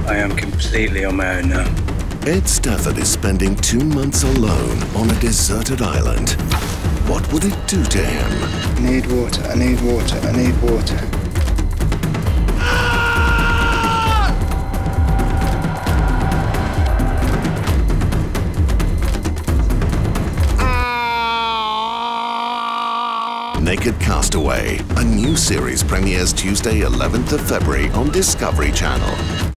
I am completely on my own now. Ed Stafford is spending 2 months alone on a deserted island. What would it do to him? I need water, I need water, I need water. Naked Castaway, a new series premieres Tuesday 11th of February on Discovery Channel.